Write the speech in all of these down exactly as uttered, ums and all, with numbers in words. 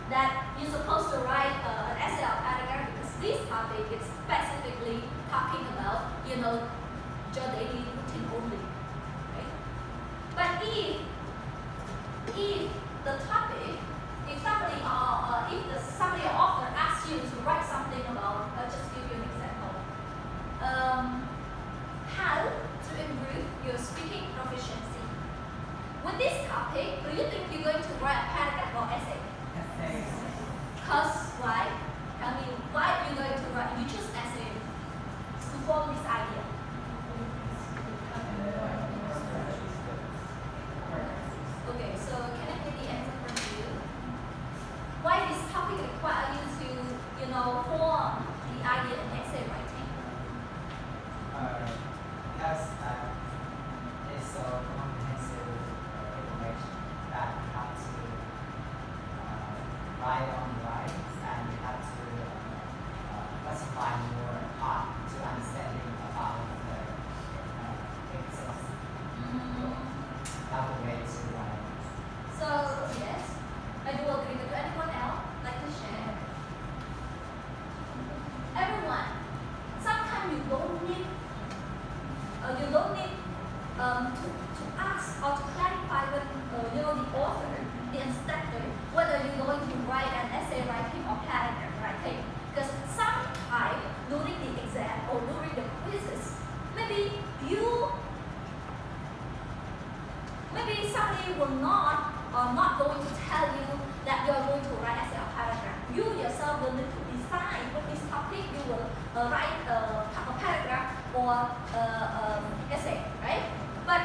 that you're supposed to write uh, an essay or paragraph because this topic is specifically talking about, you know, your daily routine only, right? But if if the topic, if somebody or uh, if the somebody or author asks you to write something about, I'll just give you an example, um, how to improve your speaking proficiency. With this topic, do you think you're going to write a paragraph or essay? Because why? Tell me why you're going to write. You choose essay to form this idea. Okay, so can I get the answer from you? Why this topic requires you to, you know, form the idea in essay writing? Uh, because uh, it's so comprehensive uh, information that you have to uh, write on the lines, and you have to uh, classify your part to understanding about the uh, texts. Mm-hmm. That will way to write. So yes, I do agree. With anyone else like to share? Everyone, sometimes you don't need, uh, you don't need um, to, to ask or to clarify with uh, you know, the author, the instructor, whether you're going to write an essay writing or paragraph writing. Because sometimes during the exam or during the quizzes, maybe you, maybe somebody will not or not going to tell you that you're going to write essay or paragraph. You yourself will need to decide what this topic you will uh, write uh, a paragraph or uh, um, essay, right? But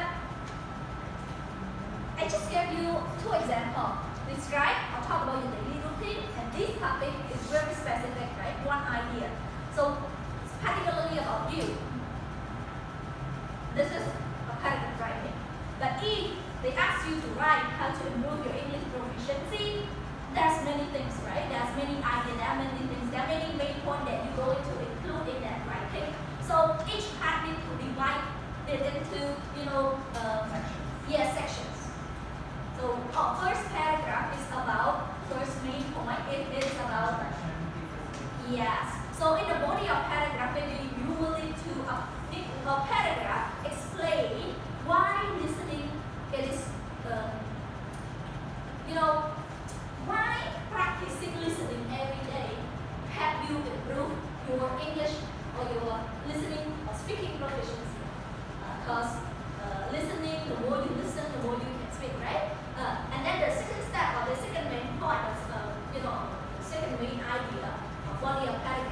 I just gave you two examples. Describe or talk about your daily routine, and this topic is very specific, right? One idea. So particularly about you. This is a paragraph writing. But if they ask you to write how to improve your English proficiency, there's many things, right? There's many ideas, there are many things, there are many main points that you're going to include in that writing. So each part needs to be divided into, you know, um, Sections. yeah, sections. So our first paragraph is about, first main point, it is about, yes. So in the body of paragraph, maybe you will need to, uh, need a paragraph explain why listening it is, um, you know, why practicing listening every day help you improve your English or your listening or speaking proficiency. Because uh, uh, listening, the more you listen, the more you can speak, right? Uh, and then the second step or the second main point is, uh, you know, the second main idea of body of paragraph